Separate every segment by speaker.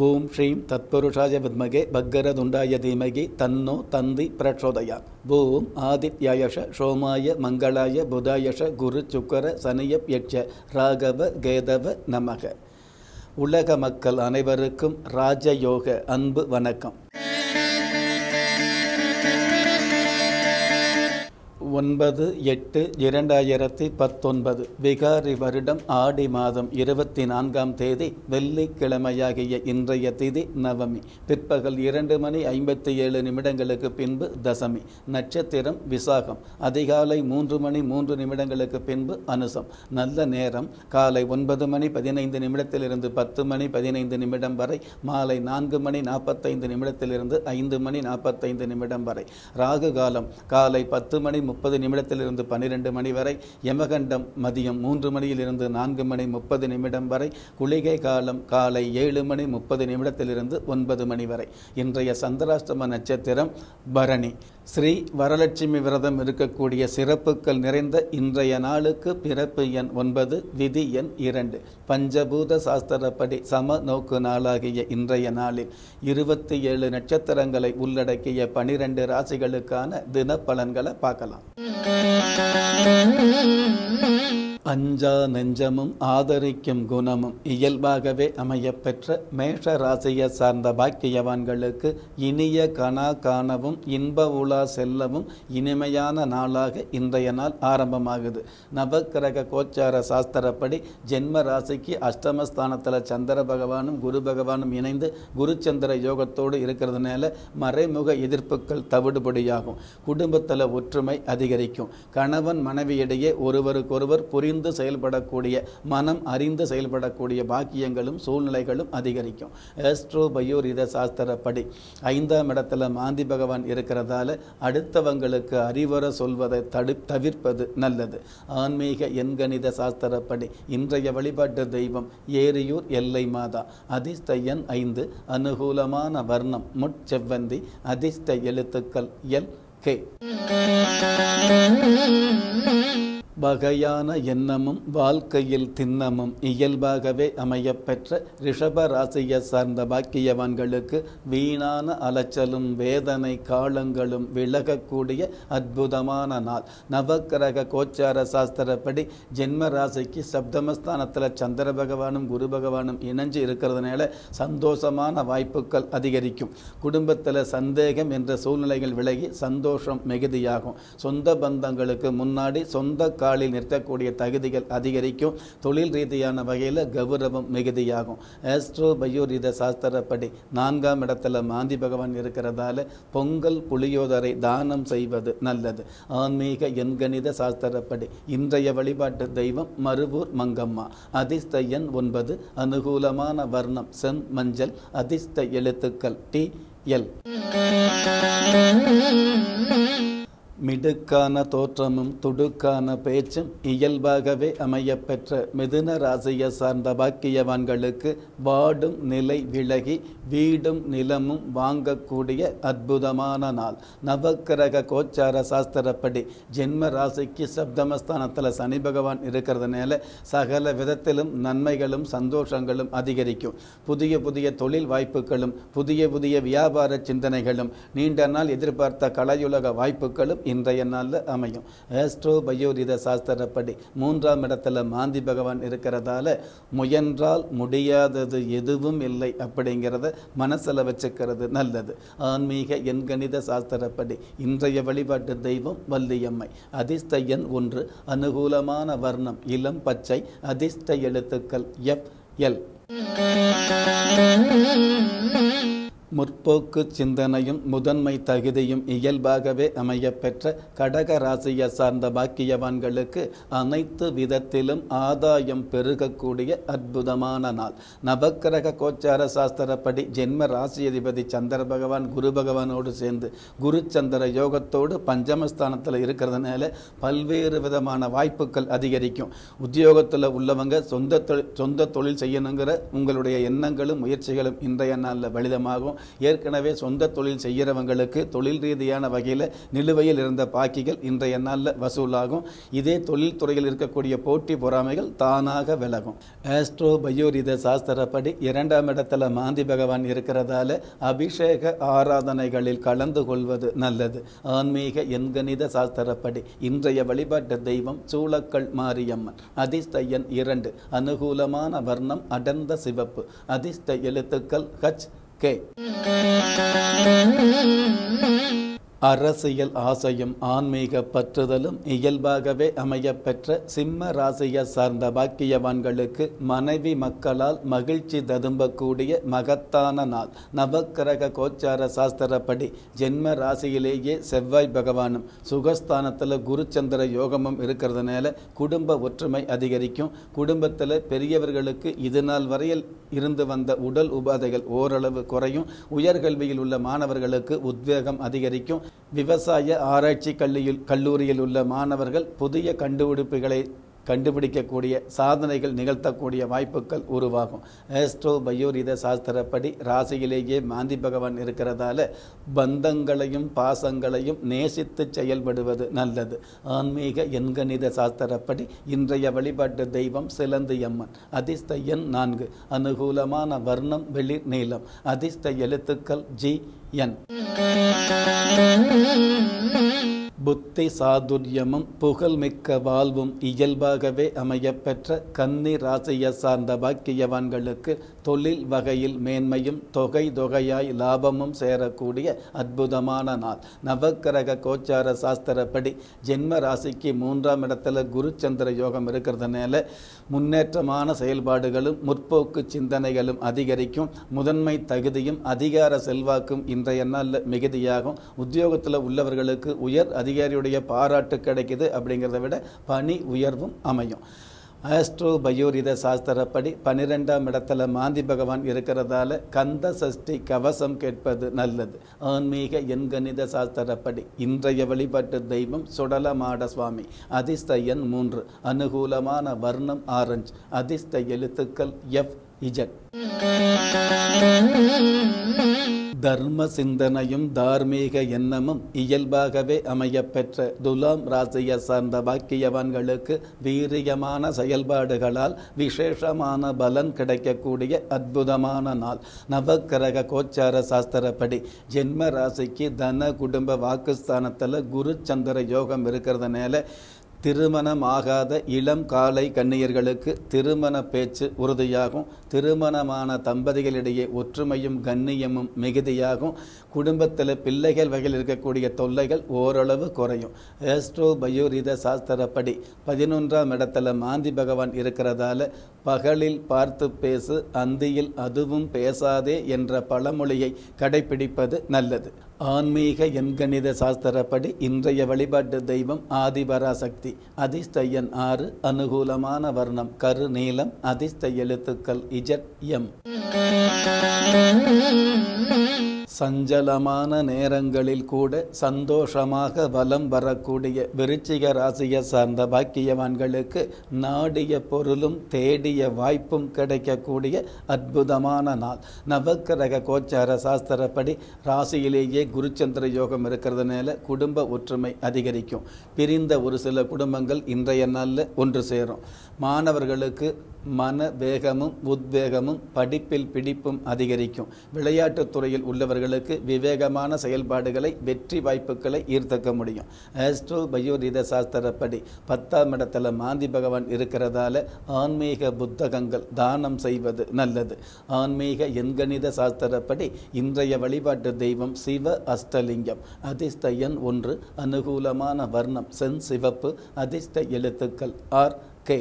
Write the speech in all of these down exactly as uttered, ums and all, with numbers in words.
Speaker 1: ஓம் ஸ்ரீம் தத்புருஷாய வித்மகே பக்கரதுண்டாய தீமகி தன்னோ தந்தி பிரச்சோதயாத். ஓம் ஆதித்யாயஷ சோமாய மங்களாய புதாயஷ குரு சுக்கர சனியப் யட்ச ராகவ கேதவ நமக. உலக மக்கள் அனைவருக்கும் ராஜயோக அன்பு வணக்கம். ஒன்பது எட்டு இரண்டாயிரத்தி பத்தொன்பது விகாரி வருடம் ஆடி மாதம் இருபத்தி நான்காம் தேதி வெள்ளிக்கிழமையாகிய இன்றைய திதி நவமி. பிற்பகல் இரண்டு மணி ஐம்பத்தி ஏழு நிமிடங்களுக்கு பின்பு தசமி. நட்சத்திரம் விசாகம். அதிகாலை மூன்று மணி மூன்று நிமிடங்களுக்கு பின்பு அனுசம். நல்ல நேரம் காலை ஒன்பது மணி பதினைந்து நிமிடத்திலிருந்து பத்து மணி பதினைந்து நிமிடம் வரை. மாலை நான்கு மணி நாற்பத்தைந்து நிமிடத்திலிருந்து ஐந்து மணி நாற்பத்தைந்து நிமிடம் வரை. ராகு காலம் காலை பத்து மணி முப்பது நிமிடத்திலிருந்து பன்னிரண்டு மணி வரை. யமகண்டம் மதியம் மூன்று மணியிலிருந்து நான்கு மணி முப்பது நிமிடம் வரை. குளிகை காலம் காலை ஏழு மணி முப்பது நிமிடத்திலிருந்து ஒன்பது மணி வரை. இன்றைய சந்திராஷ்டம நட்சத்திரம் பரணி. ஸ்ரீ வரலட்சுமி விரதம் இருக்கக்கூடிய சிறப்புகள் நிறைந்த இன்றைய நாளுக்கு பிறப்பு எண் ஒன்பது, விதி எண் இரண்டு. பஞ்சபூத சாஸ்திரப்படி சம நோக்கு நாளாகிய இன்றைய நாளில் இருபத்தி ஏழு நட்சத்திரங்களை உள்ளடக்கிய பனிரெண்டு ராசிகளுக்கான தின பலன்களை பார்க்கலாம். அஞ்சா நெஞ்சமும் ஆதரிக்கும் குணமும் இயல்பாகவே அமையப்பெற்ற மேஷ ராசியை சார்ந்த பாக்கியவான்களுக்கு இனிய கனா காணவும் இன்ப உலா செல்லவும் இனிமையான நாளாக இன்றைய நாள் ஆரம்பமாகுது. நவக்கிரக கோச்சார சாஸ்திரப்படி ஜென்ம ராசிக்கு அஷ்டமஸ்தானத்தில் சந்திர பகவானும் குரு பகவானும் இணைந்து குருச்சந்திர யோகத்தோடு இருக்கிறதுனால மறைமுக எதிர்ப்புகள் தவிடுபடியாகும். குடும்பத்தில் ஒற்றுமை அதிகரிக்கும். கணவன் மனைவியிடையே ஒருவருக்கொருவர் புரிந்து செயல்படக்கூடிய மனம் அறிந்து செயல்படக்கூடிய பாக்கியங்களும் சூழ்நிலைகளும் அதிகரிக்கும். ஆஸ்ட்ரோ பயோரித சாஸ்திரப்படி ஐந்தாம் இடத்துல மாந்தி பகவான் இருக்கிறதால அடுத்தவங்களுக்கு அறிவுரை சொல்வதை தடு தவிர்ப்பது நல்லது. ஆன்மீக எண்கணித சாஸ்திரப்படி இன்றைய வழிபாட்டு தெய்வம் ஏரியூர் எல்லை மாதா. அதிர்ஷ்ட எண் ஐந்து. அனுகூலமான வர்ணம் முட்செவ்வந்தி. அதிர்ஷ்ட எழுத்துக்கள் எல் கே. வகையான எண்ணமும் வாழ்க்கையில் திண்ணமும் இயல்பாகவே அமையப்பெற்ற ரிஷப ராசியை சார்ந்த பாக்கியவான்களுக்கு வீணான அலைச்சலும் வேதனை காலங்களும் விலகக்கூடிய அற்புதமான நாள். நவக்கிரக கோச்சார சாஸ்திரப்படி ஜென்ம ராசிக்கு சப்தமஸ்தானத்தில் சந்திர பகவானும் குரு பகவானும் இணைஞ்சு இருக்கிறதுனால சந்தோஷமான வாய்ப்புகள் அதிகரிக்கும். குடும்பத்தில் சந்தேகம் என்ற சூழ்நிலைகள் விலகி சந்தோஷம் மிகுதியாகும். சொந்த பந்தங்களுக்கு முன்னாடி சொந்த காலில் நிற்கக்கூடிய தகுதிகள் அதிகரிக்கும். தொழில் ரீதியான வகையில் கௌரவம் மிகுதியாகும். ஆஸ்ட்ரோ பயோரித சாஸ்திரப்படி நான்காம் இடத்துல மாந்தி பகவான் இருக்கிறதால பொங்கல் புளியோதரை தானம் செய்வது நல்லது. ஆன்மீக எண்கணித சாஸ்திரப்படி இன்றைய வழிபாட்டு தெய்வம் மருவூர் மங்கம்மா. அதிர்ஷ்ட எண் ஒன்பது. அனுகூலமான வர்ணம் செம் மஞ்சள். அதிர்ஷ்ட எழுத்துக்கள் டி எல். மிடுக்கான தோற்றமும் துடுக்கான பேச்சும் இயல்பாகவே அமையப்பெற்ற மிதுன ராசியை சார்ந்த பாக்கியவான்களுக்கு வாடும் நிலை விலகி வீடும் நிலமும் வாங்கக்கூடிய அற்புதமான நாள். நவக்கிரக கோச்சார சாஸ்திரப்படி ஜென்ம ராசிக்கு சப்தமஸ்தானத்தில் சனி பகவான் இருக்கிறதுனால சகல விதத்திலும் நன்மைகளும் சந்தோஷங்களும் அதிகரிக்கும். புதிய புதிய தொழில் வாய்ப்புகளும் புதிய புதிய வியாபார சிந்தனைகளும் நீண்ட நாள் எதிர்பார்த்த கலையுலக வாய்ப்புகளும் இன்றைய நாளில் அமையும். ஆஸ்ட்ரோ பயோரித சாஸ்திரப்படி மூன்றாம் இடத்துல மாந்தி பகவான் இருக்கிறதால முயன்றால் முடியாதது எதுவும் இல்லை அப்படிங்கிறத மனசில் வச்சுக்கிறது நல்லது. ஆன்மீக எண்கணித சாஸ்திரப்படி இன்றைய வழிபாட்டு தெய்வம் வள்ளியம்மை. அதிர்ஷ்ட எண் ஒன்று. அனுகூலமான வர்ணம் இளம் பச்சை. அதிர்ஷ்ட எழுத்துக்கள் எஃப் எல். முற்போக்கு சிந்தனையும் முதன்மை தகுதியும் இயல்பாகவே அமையப்பெற்ற கடக ராசியை சார்ந்த பாக்கியவான்களுக்கு அனைத்து விதத்திலும் ஆதாயம் பெருகக்கூடிய அற்புதமான நாள். நவக்கிரக கோச்சார சாஸ்திரப்படி ஜென்ம ராசி அதிபதி சந்திர பகவான் குரு பகவானோடு சேர்ந்து குரு சந்திர யோகத்தோடு பஞ்சமஸ்தானத்தில் இருக்கிறதுனால பல்வேறு விதமான வாய்ப்புகள் அதிகரிக்கும். உத்தியோகத்தில் உள்ளவங்க சொந்த தொழில் சொந்த தொழில் செய்யணுங்கிற உங்களுடைய எண்ணங்களும் முயற்சிகளும் இன்றைய நாளில் பலிதமாகும். ஏற்கனவே சொந்த தொழில் செய்கிறவங்களுக்கு தொழில் ரீதியான வகையில் நிலுவையில் இருந்த பாக்கிகள் இன்றைய நாளில் வசூலாகும். இதே தொழில்துறையில் இருக்கக்கூடிய போட்டி பொறாமைகள் தானாக விலகும். ஆஸ்ட்ரோ பயோரித சாஸ்திரப்படி இரண்டாம் இடத்துல மாந்தி பகவான் இருக்கிறதால அபிஷேக ஆராதனைகளில் கலந்து கொள்வது நல்லது. ஆன்மீக எண்கணித சாஸ்திரப்படி இன்றைய வழிபாட்டு தெய்வம் சூளக்கல் மாரியம்மன். அதிர்ஷ்ட எண் இரண்டு. அனுகூலமான வர்ணம் அடர்ந்த சிவப்பு. அதிர்ஷ்ட எழுத்துக்கள் ஹச் கே. அரசியல் ஆசையும் ஆன்மீக பற்றுதலும் இயல்பாகவே அமையப்பெற்ற சிம்ம ராசியை சார்ந்த பாக்கியவான்களுக்கு மனைவி மக்களால் மகிழ்ச்சி ததும்பக்கூடிய மகத்தான நாள். நவக்கிரக கோச்சார சாஸ்திரப்படி ஜென்ம ராசியிலேயே செவ்வாய் பகவானும் சுகஸ்தானத்தில் குருச்சந்திர யோகமும் இருக்கிறதுனால குடும்ப ஒற்றுமை அதிகரிக்கும். குடும்பத்தில் பெரியவர்களுக்கு இது நாள் வரையில் இருந்து வந்த உடல் உபாதைகள் ஓரளவு குறையும். உயர்கல்வியில் உள்ள மாணவர்களுக்கு உத்வேகம் அதிகரிக்கும். விவசாய ஆராய்ச்சி கல்வியில் கல்லூரியில் உள்ள மாணவர்கள் புதிய கண்டுபிடிப்புகளை கண்டுபிடிக்கக்கூடிய சாதனைகள் நிகழ்த்தக்கூடிய வாய்ப்புகள் உருவாகும். ஆஸ்ட்ரோ பயோரித சாஸ்திரப்படி ராசியிலேயே மாந்தி பகவான் இருக்கிறதால பந்தங்களையும் பாசங்களையும் நேசித்து செயல்படுவது நல்லது. ஆன்மீக எண்கணித சாஸ்திரப்படி இன்றைய வழிபாட்டு தெய்வம் சிலந்தி அம்மன். அதிர்ஷ்ட எண் நான்கு. அனுகூலமான வர்ணம் வெளிர் நீளம். அதிர்ஷ்ட எழுத்துக்கள் ஜி என். புத்தி சாதுரியமும் புகழ்மிக்க வாழ்வும் இயல்பாகவே அமையப்பெற்ற கன்னி ராசியை சார்ந்த பாக்கியவான்களுக்கு தொழில் வகையில் மேன்மையும் தொகை தொகையாய் லாபமும் சேரக்கூடிய அற்புதமான நாள். நவக்கிரக கோச்சார சாஸ்திரப்படி ஜென்ம ராசிக்கு மூன்றாம் இடத்துல குருச்சந்திர யோகம் இருக்கிறதுனால முன்னேற்றமான செயல்பாடுகளும் முற்போக்கு சிந்தனைகளும் அதிகரிக்கும். முதன்மை தகுதியும் அதிகார செல்வாக்கும் இன்றைய நாளில் மிகுதியாகும். உத்தியோகத்தில் உள்ளவர்களுக்கு உயர் அதிகாரியுடைய பாராட்டு கிடைக்குது. அப்படிங்கிறத விட பணி உயர்வும் அமையும். ஆஸ்ட்ரோ பயோரித சாஸ்திரப்படி பன்னிரெண்டாம் இடத்துல மாந்தி பகவான் இருக்கிறதால கந்த சஷ்டி கவசம் கேட்பது நல்லது. ஆன்மீக எண்கணித சாஸ்திரப்படி இன்றைய வழிபாட்டு தெய்வம் சுடலமாட சுவாமி. அதிர்ஷ்ட எண் மூன்று. அனுகூலமான வர்ணம் ஆரஞ்சு. அதிர்ஷ்ட எழுத்துக்கள் எஃப் இஜட். தர்ம சிந்தனையும் தார்மீக எண்ணமும் இயல்பாகவே அமையப்பெற்ற துலாம் ராசியை சார்ந்த பாக்கியவான்களுக்கு வீரியமான செயல்பாடுகளால் விசேஷமான பலன் கிடைக்கக்கூடிய அற்புதமான நாள். நவக்கிரக கோச்சார சாஸ்திரப்படி ஜென்ம ராசிக்கு தன குடும்ப வாக்குஸ்தானத்தில் குரு சந்திர யோகம் இருக்கிறதுனால திருமணம் ஆகாத இளம் காலை கன்னியர்களுக்கு திருமண பேச்சு உறுதியாகும். திருமணமான தம்பதிகளிடையே ஒற்றுமையும் கண்ணியமும் மிகுதியாகும். குடும்பத்தில் பிள்ளைகள் வகையில் இருக்கக்கூடிய தொல்லைகள் ஓரளவு குறையும். ஆஸ்ட்ரோ பயோரித சாஸ்திரப்படி பதினொன்றாம் இடத்துல மாந்தி பகவான் இருக்கிறதால பகலில் பார்த்து பேசு, அந்தியில் அதுவும் பேசாதே என்ற பழமொழியை கடைபிடிப்பது நல்லது. ஆன்மீக எண்கணித சாஸ்திரப்படி இன்றைய வழிபாட்டு தெய்வம் ஆதிபராசக்தி. அதிர்ஷ்ட எண் ஆறு. அனுகூலமான வர்ணம் கரு நீலம். அதிர்ஷ்ட எழுத்துக்கள் இஜட் எம். சஞ்சலமான நேரங்களில் கூட சந்தோஷமாக வலம் வரக்கூடிய விருச்சிக ராசியை சார்ந்த பாக்கியவான்களுக்கு நாடிய பொருளும் தேடிய வாய்ப்பும் கிடைக்கக்கூடிய அற்புதமான நாள். நவக்கிரக கோச்சார சாஸ்திரப்படி ராசியிலேயே குருச்சந்திர யோகம் இருக்கிறதுனால குடும்ப ஒற்றுமை அதிகரிக்கும். பிரிந்த ஒரு சில குடும்பங்கள் இன்றைய நாளில் ஒன்று சேரும். மாணவர்களுக்கு மன வேகமும் உத்வேகமும் படிப்பில் பிடிப்பும் அதிகரிக்கும். விளையாட்டுத் துறையில் உள்ளவர்களுக்கு விவேகமான செயல்பாடுகளை வெற்றி வாய்ப்புகளை ஈர்த்தக்க முடியும். ஆஸ்ட்ரோ பயோரித சாஸ்திரப்படி பத்தாம் இடத்துல மாந்தி பகவான் இருக்கிறதால ஆன்மீக புத்தகங்கள் தானம் செய்வது நல்லது. ஆன்மீக எண்கணித சாஸ்திரப்படி இன்றைய வழிபாட்டு தெய்வம் சிவ அஷ்டலிங்கம். அதிர்ஷ்ட எண் ஒன்று. அனுகூலமான வர்ணம் சென் சிவப்பு. அதிர்ஷ்ட எழுத்துக்கள் ஆர் கே.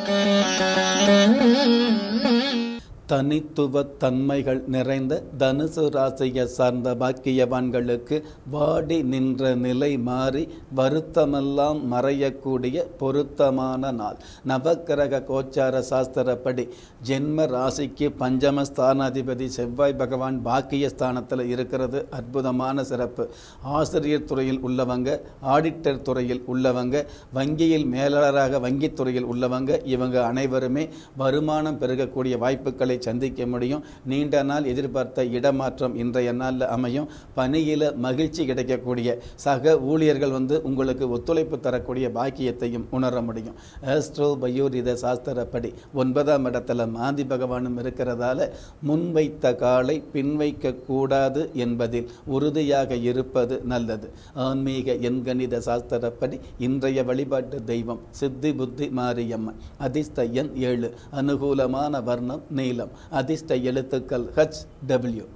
Speaker 1: தனித்துவ தன்மைகள் நிறைந்த தனுசு ராசியை சார்ந்த பாக்கியவான்களுக்கு வாடி நின்ற நிலை மாறி வருத்தமெல்லாம் மறையக்கூடிய பொருத்தமான நாள். நவக்கிரக கோச்சார சாஸ்திரப்படி ஜென்ம ராசிக்கு பஞ்சம ஸ்தானாதிபதி செவ்வாய் பகவான் பாக்கிய ஸ்தானத்தில் இருக்கிறது அற்புதமான சிறப்பு. ஆசிரியர் துறையில் உள்ளவங்க, ஆடிட்டர் துறையில் உள்ளவங்க, வங்கியில் மேலாளராக வங்கித்துறையில் உள்ளவங்க, இவங்க அனைவருமே வருமானம் பெருகக்கூடிய வாய்ப்புகளை நபர்களை சந்திக்க முடியும். நீண்ட நாள் எதிர்பார்த்த இடமாற்றம் இன்றைய நாளில் அமையும். பணியில் மகிழ்ச்சி கிடைக்கக்கூடிய சக ஊழியர்கள் வந்து உங்களுக்கு ஒத்துழைப்பு தரக்கூடிய பாக்கியத்தையும் உணர முடியும். ஆஸ்ட்ரோ பயோரித சாஸ்திரப்படி ஒன்பதாம் இடத்துல மாந்தி பகவானும் இருக்கிறதால முன்வைத்த காலை பின்வைக்க கூடாது என்பதில் உறுதியாக இருப்பது நல்லது. ஆன்மீக எண்கணித சாஸ்திரப்படி இன்றைய வழிபாட்டு தெய்வம் சித்தி புத்தி மாரியம்மன். அதிர்ஷ்ட எண் ஏழு. அனுகூலமான வர்ணம் நீலம். அதிர்ஷ்ட எழுத்துக்கள் ஹச் டபிள்யூ.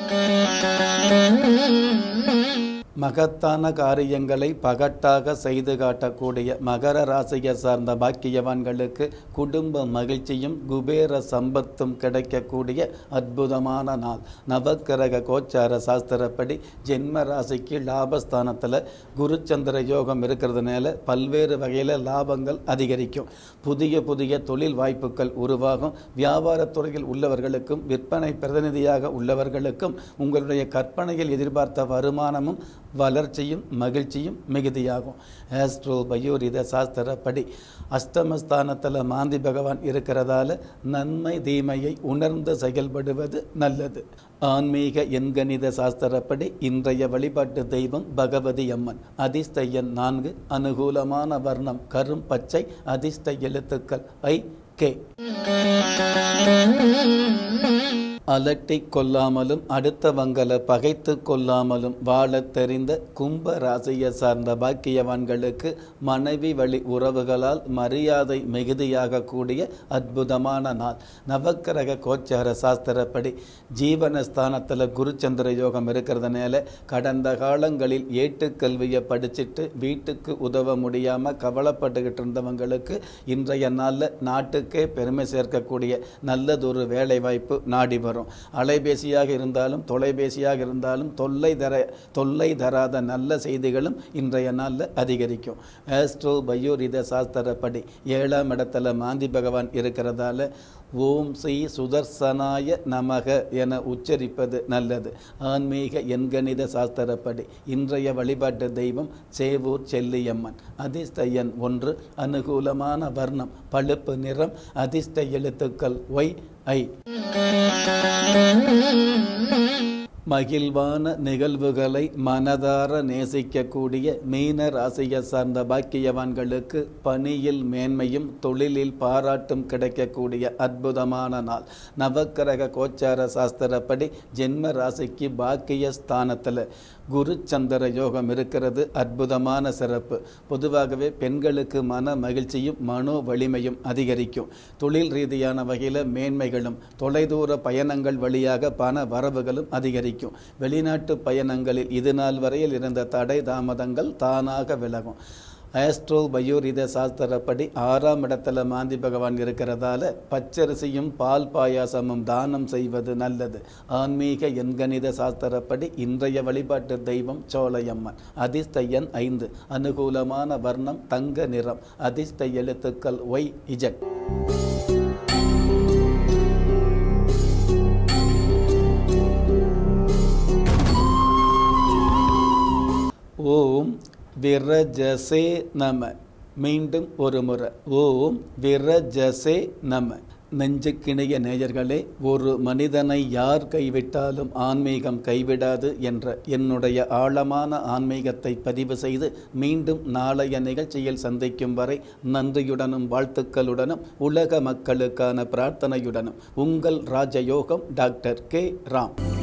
Speaker 1: மகத்தான காரியங்களை பகட்டாக செய்து காட்டக்கூடிய மகர ராசியை சார்ந்த பாக்கியவான்களுக்கு குடும்ப மகிழ்ச்சியும் குபேர சம்பத்தும் கிடைக்கக்கூடிய அற்புதமான நாள். நவக்கிரக கோச்சார சாஸ்திரப்படி ஜென்ம ராசிக்கு லாபஸ்தானத்தில் குருச்சந்திர யோகம் இருக்கிறதுனால பல்வேறு வகையில் லாபங்கள் அதிகரிக்கும். புதிய புதிய தொழில் வாய்ப்புகள் உருவாகும். வியாபாரத்துறையில் உள்ளவர்களுக்கும் விற்பனை பிரதிநிதியாக உள்ளவர்களுக்கும் உங்களுடைய கற்பனையில் எதிர்பார்த்த வருமானமும் வளர்ச்சியும் மகிழ்ச்சியும் மிகுதியாகும். ஆஸ்ட்ரோ பயோரித சாஸ்திரப்படி அஷ்டமஸ்தானத்தில் மாந்தி பகவான் இருக்கிறதால நன்மை தீமையை உணர்ந்து செயல்படுவது நல்லது. ஆன்மீக எண்கணித சாஸ்திரப்படி இன்றைய வழிபாட்டு தெய்வம் பகவதி அம்மன். அதிர்ஷ்ட எண் நான்கு. அனுகூலமான வர்ணம் கரும் பச்சை. அதிர்ஷ்ட எழுத்துக்கள் ஐ கே. அலட்டி கொள்ளாமலும் அடுத்தவங்களை பகைத்து கொள்ளாமலும் வாழ தெரிந்த கும்ப ராசியை சார்ந்த பாக்கியவான்களுக்கு மனைவி வழி உறவுகளால் மரியாதை மிகுதியாக கூடிய அற்புதமான நாள். நவக்கிரக கோச்சார சாஸ்திரப்படி ஜீவனஸ்தானத்தில் குருச்சந்திர யோகம் இருக்கிறதுனால கடந்த காலங்களில் ஏட்டுக்கல்வியை படிச்சுட்டு வீட்டுக்கு உதவ முடியாமல் கவலைப்பட்டுக்கிட்டு இருந்தவங்களுக்கு இன்றைய நாளில் நாட்டுக்கே பெருமை சேர்க்கக்கூடிய நல்லதொரு வேலை வாய்ப்பு நாடி வரும். அலைபேசியாக இருந்தாலும் தொலைபேசியாக இருந்தாலும் தொல்லை தர தொல்லை தராத நல்ல செய்திகளும் இன்றைய நாளில் அதிகரிக்கும். ஆஸ்ட்ரோ பயோரித சாஸ்திரப்படி ஏழாம் இடத்துல மாந்தி பகவான் இருக்கிறதால ஓம் ஸ்ரீ சுதர்சனாய நமக என உச்சரிப்பது நல்லது. ஆன்மீக எண்கணித சாஸ்திரப்படி இன்றைய வழிபாட்டு தெய்வம் சேவூர் செல்லியம்மன். அதிர்ஷ்ட எண் ஒன்று. அனுகூலமான வர்ணம் பழுப்பு நிறம். அதிர்ஷ்ட எழுத்துக்கள் ஒய் ஐ. மகிழ்வான நிகழ்வுகளை மனதார நேசிக்கக்கூடிய மீன ராசியை சார்ந்த பாக்கியவான்களுக்கு பணியில் மேன்மையும் தொழிலில் பாராட்டும் கிடைக்கக்கூடிய அற்புதமான நாள். நவக்கிரக கோச்சார சாஸ்திரப்படி ஜென்ம ராசிக்கு பாக்கிய ஸ்தானத்தில் குரு சந்திர யோகம் இருக்கிறது அற்புதமான சிறப்பு. பொதுவாகவே பெண்களுக்கு மன மகிழ்ச்சியும் மனோ வலிமையும் அதிகரிக்கும். தொழில் ரீதியான வகையில் மேன்மைகளும் தொலைதூர பயணங்கள் வழியாக பண வரவுகளும் அதிகரிக்கும். வெளிநாட்டு பயணங்களில் இது நாள் வரையில் இருந்த தடை தாமதங்கள் தானாக விலகும். ஆஸ்ட்ரோ பயோரித சாஸ்திரப்படி ஆறாம் இடத்துல மாந்தி பகவான் இருக்கிறதால பச்சரிசியும் பால் பாயாசமும் தானம் செய்வது நல்லது. ஆன்மீக எண்கணித சாஸ்திரப்படி இன்றைய வழிபாட்டு தெய்வம் சோலையம்மன். அதிர்ஷ்ட எண் ஐந்து. அனுகூலமான வர்ணம் தங்க நிறம். அதிர்ஷ்ட எழுத்துக்கள் ஒய் இஜட். ஓம் விரஜசே நம. மீண்டும் ஒரு முறை ஓம் விரஜசே நம. நெஞ்சுக்கிணைய நேயர்களே, ஒரு மனிதனை யார் கைவிட்டாலும் ஆன்மீகம் கைவிடாது என்ற என்னுடைய ஆழமான ஆன்மீகத்தை பதிவு செய்து மீண்டும் நாளைய நிகழ்ச்சியில் சந்திக்கும் வரை நன்றியுடனும் வாழ்த்துக்களுடனும் உலக மக்களுக்கான பிரார்த்தனையுடனும் உங்கள் ராஜயோகம் டாக்டர் கே ராம்.